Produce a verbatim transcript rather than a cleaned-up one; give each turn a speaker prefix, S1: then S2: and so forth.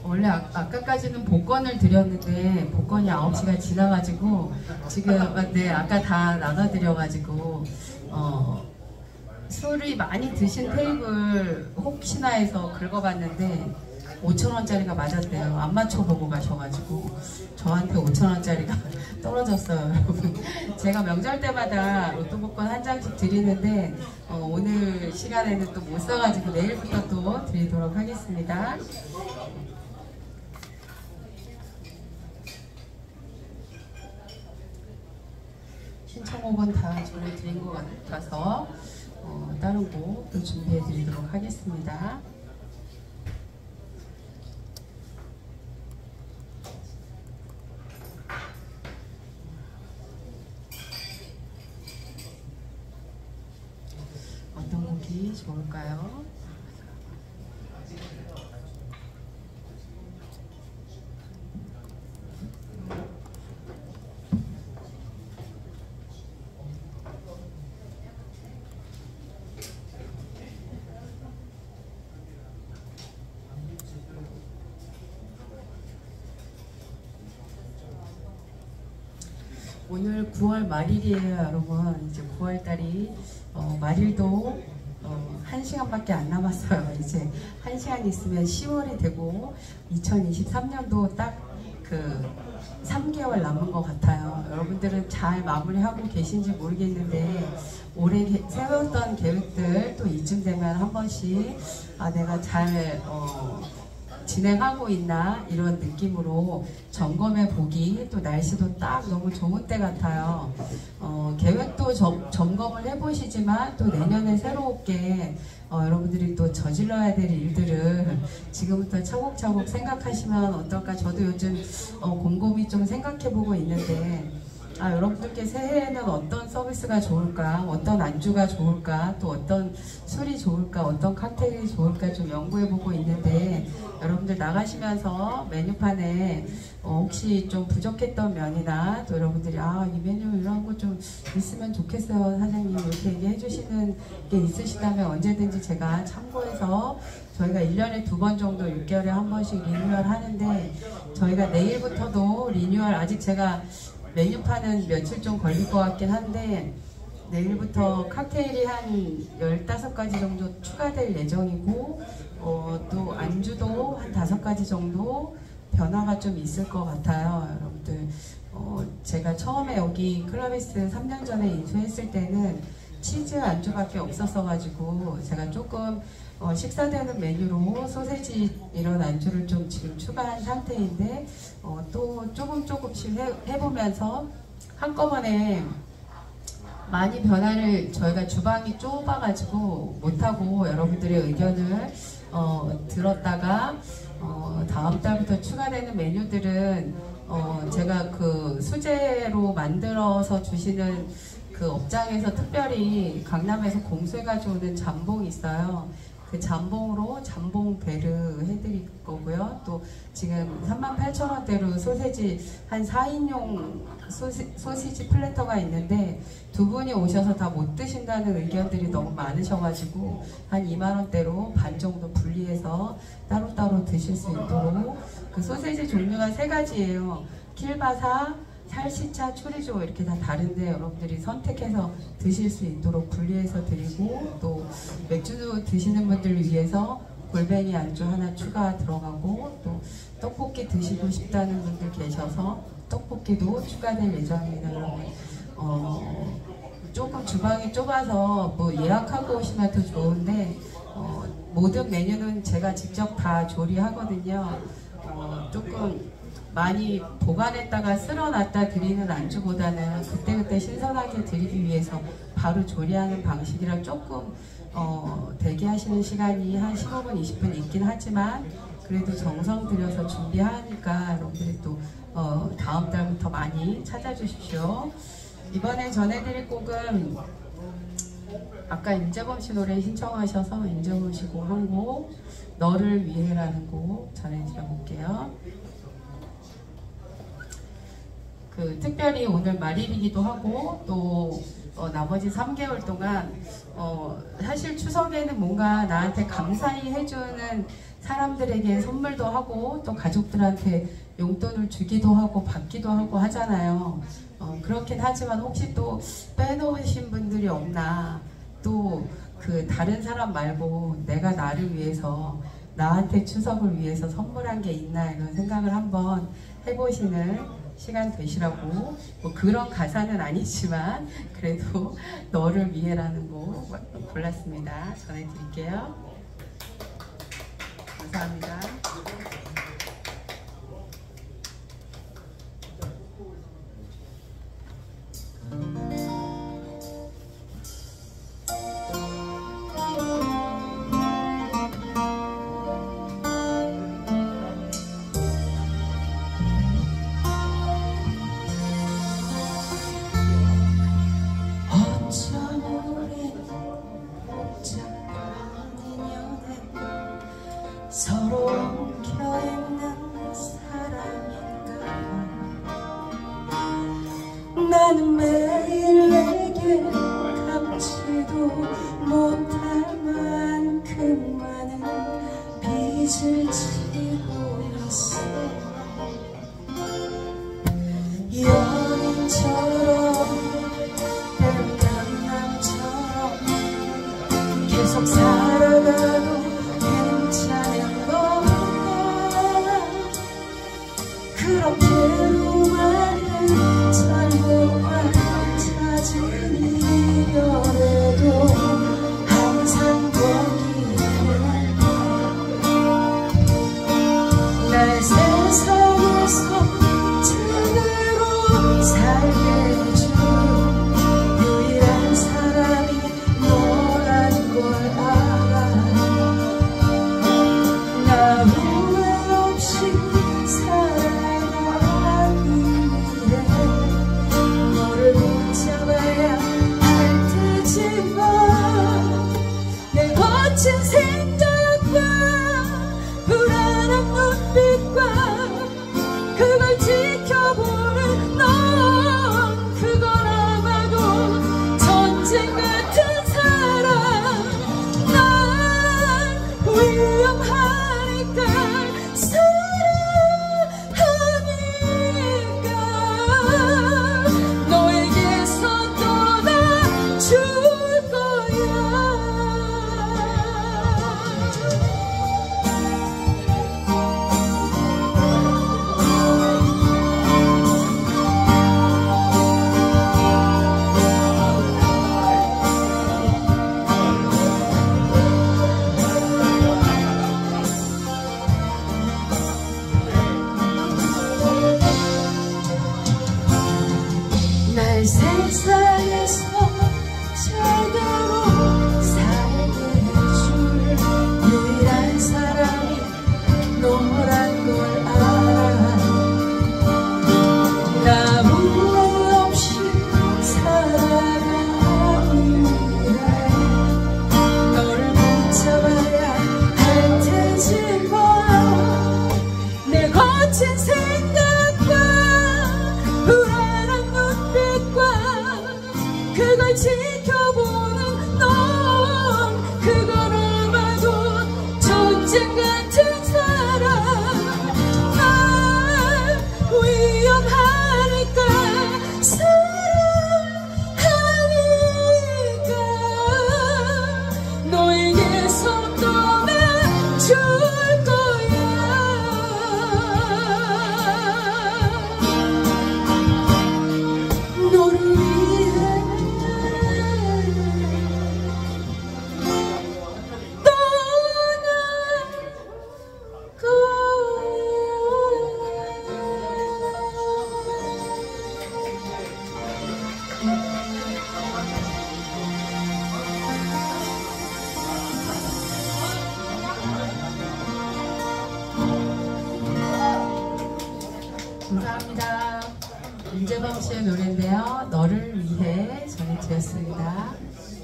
S1: 원래 아, 아까까지는 복권을 드렸는데 복권이 아홉 시가 지나가지고 지금 네 아까 다 나눠드려가지고 어, 술이 많이 드신 테이블 혹시나 해서 긁어봤는데 오천 원짜리가 맞았대요. 안 맞춰보고 가셔가지고 저한테 오천 원짜리가 떨어졌어요. 여러분 제가 명절 때마다 로또 복권 한 장씩 드리는데 어, 오늘 시간에는 또 못 사가지고 내일부터 또 드리도록 하겠습니다. 신청곡은 다 전에 드린 것 같아서 어, 다른 곡 또 준비해 드리도록 하겠습니다. 어떤 곡이 좋을까요? 오늘 구월 말일이에요, 여러분. 이제 구월 달이 어, 말일도 어, 한 시간밖에 안 남았어요. 이제 한 시간 있으면 시월이 되고 이천이십삼 년도 딱 그 삼 개월 남은 것 같아요. 여러분들은 잘 마무리하고 계신지 모르겠는데 올해 게, 세웠던 계획들 또 이쯤 되면 한 번씩 아 내가 잘 어, 진행하고 있나 이런 느낌으로 점검해 보기, 또 날씨도 딱 너무 좋은 때 같아요. 어, 계획도 점, 점검을 해보시지만 또 내년에 새롭게 어, 여러분들이 또 저질러야 될 일들을 지금부터 차곡차곡 생각하시면 어떨까. 저도 요즘 어, 곰곰이 좀 생각해 보고 있는데 아, 여러분들께 새해에는 어떤 서비스가 좋을까, 어떤 안주가 좋을까, 또 어떤 술이 좋을까, 어떤 칵테일이 좋을까 좀 연구해보고 있는데 여러분들 나가시면서 메뉴판에 어, 혹시 좀 부족했던 면이나 또 여러분들이 아, 이 메뉴 이런 거 좀 있으면 좋겠어요 사장님 이렇게 얘기해 주시는 게 있으시다면 언제든지 제가 참고해서 저희가 일 년에 두 번 정도 육 개월에 한 번씩 리뉴얼 하는데 저희가 내일부터도 리뉴얼 아직 제가 메뉴판은 며칠 좀 걸릴 것 같긴 한데 내일부터 칵테일이 한 열다섯 가지 정도 추가될 예정이고 어, 또 안주도 한 다섯 가지 정도 변화가 좀 있을 것 같아요. 여러분들 어, 제가 처음에 여기 클라비스 삼 년 전에 인수했을 때는 치즈 안주밖에 없었어 가지고 제가 조금 어, 식사되는 메뉴로 소세지 이런 안주를 좀 지금 추가한 상태인데 어, 또 조금 조금씩 해, 해보면서 한꺼번에 많이 변화를 저희가 주방이 좁아가지고 못하고 여러분들의 의견을 어, 들었다가 어, 다음 달부터 추가되는 메뉴들은 어, 제가 그 수제로 만들어서 주시는 그 업장에서 특별히 강남에서 공수해가지고 오는 잠봉이 있어요. 그 잠봉으로 잠봉 베르 해드릴 거고요. 또 지금 삼만 팔천 원대로 소세지 한 사 인용 소시, 소시지 플래터가 있는데 두 분이 오셔서 다 못 드신다는 의견들이 너무 많으셔가지고 한 이만 원대로 반 정도 분리해서 따로따로 드실 수 있도록 그 소세지 종류가 세 가지예요. 킬바사, 살시차, 추리조 이렇게 다 다른데 여러분들이 선택해서 드실 수 있도록 분리해서 드리고 또 맥주 드시는 분들을 위해서 골뱅이 안주 하나 추가 들어가고 또 떡볶이 드시고 싶다는 분들 계셔서 떡볶이도 추가될 예정입니다. 여러분 어, 조금 주방이 좁아서 뭐 예약하고 오시면 더 좋은데 어, 모든 메뉴는 제가 직접 다 조리하거든요. 어, 조금 많이 보관했다가 쓸어놨다 드리는 안주보다는 그때그때 신선하게 드리기 위해서 바로 조리하는 방식이라 조금 어, 대기하시는 시간이 한 십오 분, 이십 분 있긴 하지만 그래도 정성 들여서 준비하니까 여러분들이 또 어, 다음 달부터 많이 찾아주십시오. 이번에 전해드릴 곡은 아까 임재범 씨 노래 신청하셔서 임재범 씨 곡 한 곡 너를 위해라는 곡 전해드려 볼게요. 그 특별히 오늘 말일이기도 하고 또 어, 나머지 삼 개월 동안 어, 사실 추석에는 뭔가 나한테 감사히 해주는 사람들에게 선물도 하고 또 가족들한테 용돈을 주기도 하고 받기도 하고 하잖아요. 어, 그렇긴 하지만 혹시 또 빼놓으신 분들이 없나, 또 그 다른 사람 말고 내가 나를 위해서, 나한테 추석을 위해서 선물한 게 있나, 이런 생각을 한번 해보시는 시간 되시라고, 뭐 그런 가사는 아니지만 그래도 너를 위해라는 곡 골랐습니다. 전해드릴게요. 감사합니다.
S2: 서로 엉켜있는 사람인가. 나는 매일 내게 갚지도 못할 만큼 많은 빚을 지고 있어. 연인처럼 때론 남처럼 계속 살아가도 괜찮은 건가. 그렇게도 많은 잘못만 찾은 이별에도 항상 거기에 날 세상에서 제대로 살게 해준 유일한 사람이 너라는 걸 알아. 나 후회 없이 살아가기 위해 너를 붙잡아야 할 테지만 내 거친 생각과 불안한 눈빛과 그걸 지켜보는 넌, 그건 아마도 전쟁 같은 사람. 난 위험하니까 사랑하니까 너에게서 떠나줄 거야. 날 세상에서 제대로 살게 해줄 유일한 사람이 너란 걸 알아. 나 후회 없이 살아가기 위해 너를 붙잡아야 할 테지만 내 거친 생각과 불안한 눈빛과 그걸 지켜보는 넌, 그건 아마도 전쟁 같은 사람. 난 위험하니까 사랑하니까 너에게서 떠나줄 거야. 너를 위해
S1: 감사합니다. 윤재범 씨의 노래인데요. 너를 위해 전해드렸습니다.